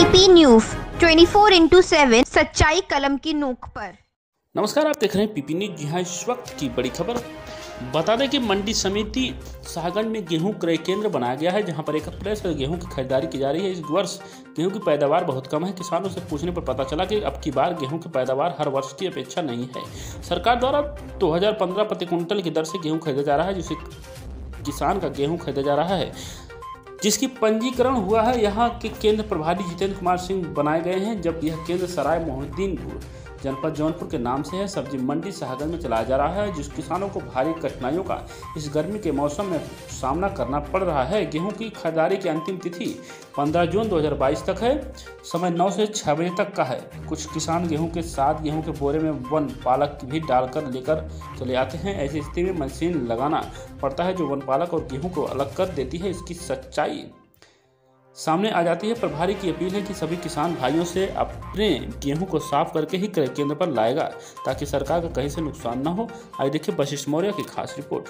PP news 24/7 सच्चाई कलम की नोक पर। नमस्कार, आप देख रहे हैं पीपी न्यूज। जी हाँ, इस वक्त की बड़ी खबर बता दें कि मंडी समिति शाहगंज में गेहूं क्रय केंद्र बनाया गया है, जहां पर 1 अप्रैल से गेहूं की खरीदारी की जा रही है। इस वर्ष गेहूं की पैदावार बहुत कम है। किसानों से पूछने पर पता चला कि अब की बार गेहूं की पैदावार हर वर्ष की अपेक्षा नहीं है। सरकार द्वारा 2015 प्रति क्विंटल की दर से गेहूं खरीदा जा रहा है, जिससे किसान का गेहूं खरीदा जा रहा है, जिसकी पंजीकरण हुआ है। यहाँ के केंद्र प्रभारी जितेंद्र कुमार सिंह बनाए गए हैं, जब यह केंद्र सराय मोहिउद्दीनपुर जनपद जौनपुर के नाम से है। सब्जी मंडी शाहगंज में चलाया जा रहा है, जिस किसानों को भारी कठिनाइयों का इस गर्मी के मौसम में सामना करना पड़ रहा है। गेहूं की खरीदारी की अंतिम तिथि 15 जून 2022 तक है। समय 9 से 6 बजे तक का है। कुछ किसान गेहूं के साथ गेहूं के बोरे में वन पालक भी डालकर लेकर चले आते हैं। ऐसी स्थिति में मशीन लगाना पड़ता है, जो वन पालक और गेहूं को अलग कर देती है। इसकी सच्चाई सामने आ जाती है। प्रभारी की अपील है कि सभी किसान भाइयों से अपने गेहूं को साफ करके ही क्रय केंद्र पर लाएगा, ताकि सरकार का कहीं से नुकसान न हो। आइए देखिए वशिष्ठ मौर्य की खास रिपोर्ट।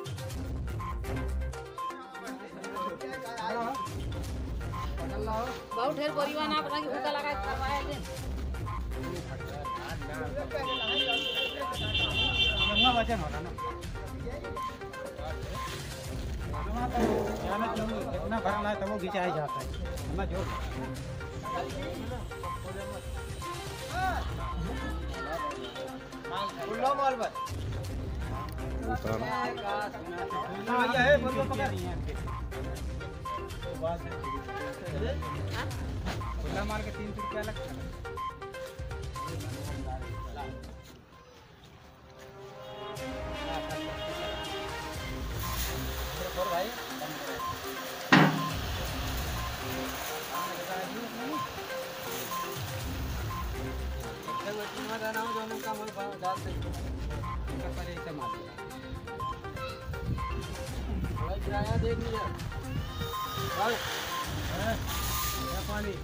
इतना भरना है तो वो घिंचाया जाता है ना जो माल बस माल के 300 रुपया लगता है। देख लीजिए पानी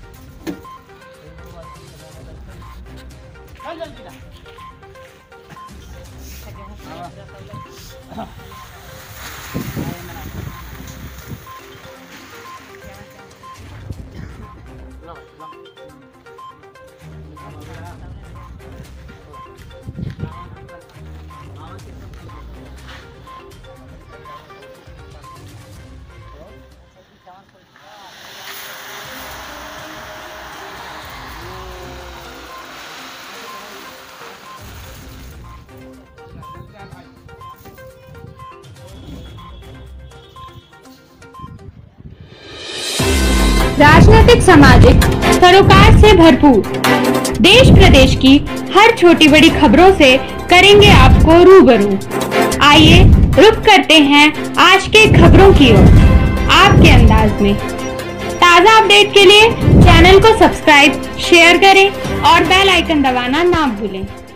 राजनीतिक, सामाजिक सरोकार से भरपूर देश प्रदेश की हर छोटी बड़ी खबरों से करेंगे आपको रूबरू। आइए रुक करते हैं आज के खबरों की ओर आपके अंदाज में। ताज़ा अपडेट के लिए चैनल को सब्सक्राइब, शेयर करें और बेल आइकन दबाना ना भूलें।